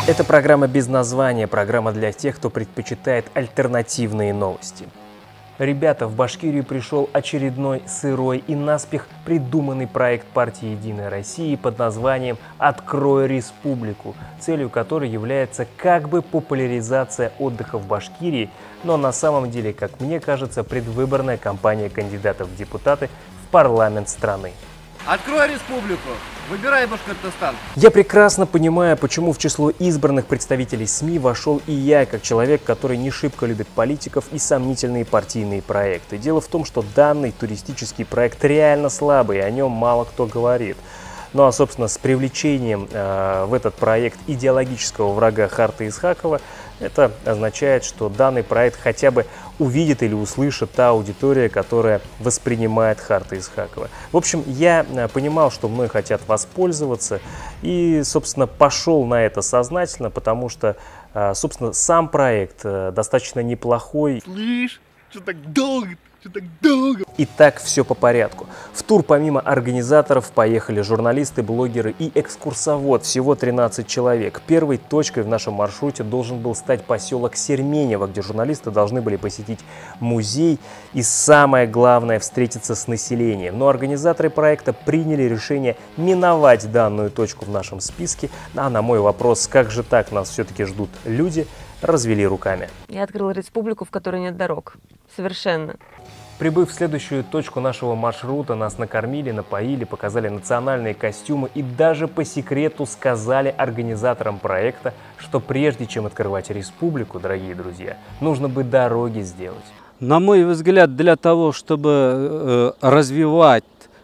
Это программа без названия, программа для тех, кто предпочитает альтернативные новости. Ребята, в Башкирию пришел очередной сырой и наспех придуманный проект партии «Единая Россия» под названием «Открой республику», целью которой является как бы популяризация отдыха в Башкирии, но на самом деле, как мне кажется, предвыборная кампания кандидатов в депутаты в парламент страны. Открой республику! Выбирай Башкортостан! Я прекрасно понимаю, почему в число избранных представителей СМИ вошел и я, как человек, который не шибко любит политиков и сомнительные партийные проекты. Дело в том, что данный туристический проект реально слабый, и о нем мало кто говорит. Ну а, собственно, с привлечением в этот проект идеологического врага Харта Исхакова, это означает, что данный проект хотя бы увидит или услышит та аудитория, которая воспринимает Харта Исхакова. В общем, я понимал, что мной хотят воспользоваться и, собственно, пошел на это сознательно, потому что, собственно, сам проект достаточно неплохой. Слышь, что так долго? долго? Итак, все по порядку. В тур помимо организаторов поехали журналисты, блогеры и экскурсовод. Всего 13 человек. Первой точкой в нашем маршруте должен был стать поселок Серменево, где журналисты должны были посетить музей и, самое главное, встретиться с населением. Но организаторы проекта приняли решение миновать данную точку в нашем списке. А на мой вопрос, как же так, нас все-таки ждут люди, развели руками. Я открыла республику, в которой нет дорог. Совершенно. Прибыв в следующую точку нашего маршрута, нас накормили, напоили, показали национальные костюмы и даже по секрету сказали организаторам проекта, что прежде чем открывать республику, дорогие друзья, нужно бы дороги сделать. На мой взгляд, для того, чтобы развивать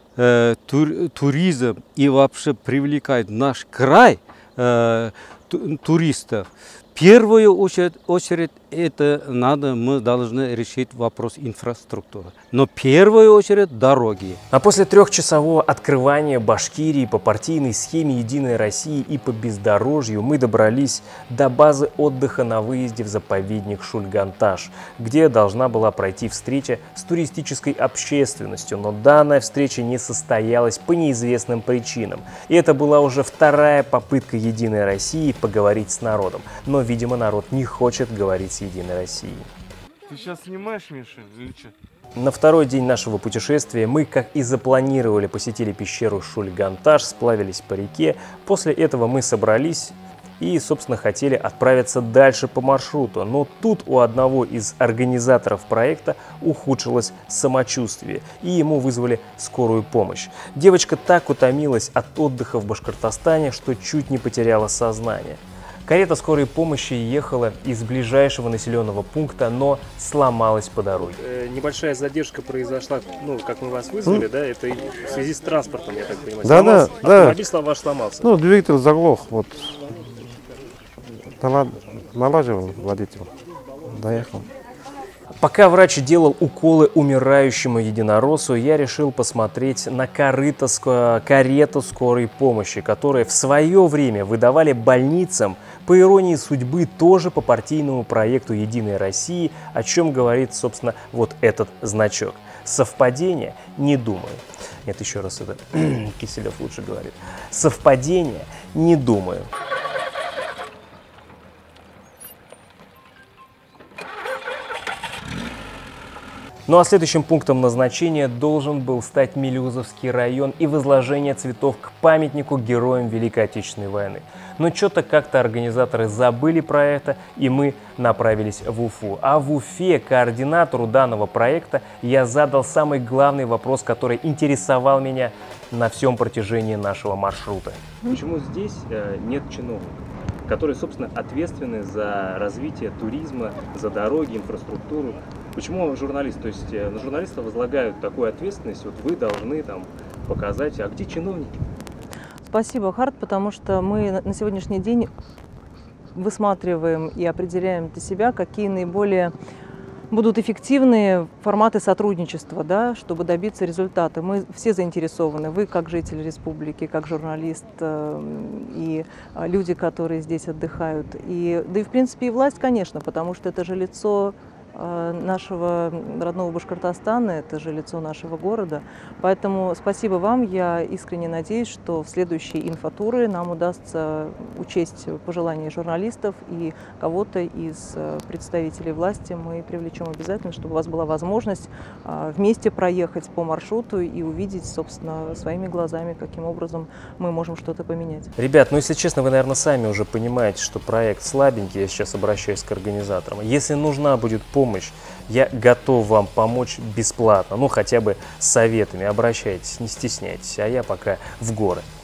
туризм и вообще привлекать в наш край туристов, в первую очередь мы должны решить вопрос инфраструктуры. Но в первую очередь дороги. А после трехчасового открывания Башкирии по партийной схеме «Единой России» и по бездорожью мы добрались до базы отдыха на выезде в заповедник Шульганташ, где должна была пройти встреча с туристической общественностью. Но данная встреча не состоялась по неизвестным причинам. И это была уже вторая попытка «Единой России» поговорить с народом. Но, видимо, народ не хочет говорить с «Единой Россией». Ты сейчас снимаешь, Миша, или что? На второй день нашего путешествия мы, как и запланировали, посетили пещеру Шульганташ, сплавились по реке. После этого мы собрались и, собственно, хотели отправиться дальше по маршруту. Но тут у одного из организаторов проекта ухудшилось самочувствие, и ему вызвали скорую помощь. Девочка так утомилась от отдыха в Башкортостане, что чуть не потеряла сознание. Карета скорой помощи ехала из ближайшего населенного пункта, но сломалась по дороге. Небольшая задержка произошла, ну, как мы вас вызвали, да, это в связи с транспортом, я так понимаю. Да. Автомобиль ваш сломался. Ну, двигатель заглох, вот. Налаживал водитель, доехал. Пока врач делал уколы умирающему единороссу, я решил посмотреть на карету скорой помощи, которые в свое время выдавали больницам, по иронии судьбы, тоже по партийному проекту «Единой России», о чем говорит, собственно, вот этот значок. Совпадение? Не думаю. Нет, еще раз это Киселев лучше говорит. Совпадение? Не думаю. Ну а следующим пунктом назначения должен был стать Мелюзовский район и возложение цветов к памятнику героям Великой Отечественной войны. Но что-то как-то организаторы забыли про это, и мы направились в Уфу. А в Уфе координатору данного проекта я задал самый главный вопрос, который интересовал меня на всем протяжении нашего маршрута. Почему здесь нет чиновников, которые, собственно, ответственны за развитие туризма, за дороги, инфраструктуру? Почему журналист? То есть на журналиста возлагают такую ответственность, вот вы должны там показать, а где чиновники? Спасибо, Харт, потому что мы на сегодняшний день высматриваем и определяем для себя, какие наиболее будут эффективные форматы сотрудничества, да, чтобы добиться результата. Мы все заинтересованы, вы как житель республики, как журналист и люди, которые здесь отдыхают. Да и в принципе и власть, конечно, потому что это же лицо нашего родного Башкортостана, это же лицо нашего города. Поэтому спасибо вам. Я искренне надеюсь, что в следующие инфотуры нам удастся учесть пожелания журналистов и кого-то из представителей власти мы привлечем обязательно, чтобы у вас была возможность вместе проехать по маршруту и увидеть, собственно, своими глазами, каким образом мы можем что-то поменять. Ребят, ну если честно, вы, наверное, сами уже понимаете, что проект слабенький. Я сейчас обращаюсь к организаторам. Если нужна будет помощь, я готов вам помочь бесплатно, ну хотя бы советами. Обращайтесь, не стесняйтесь, а я пока в горы.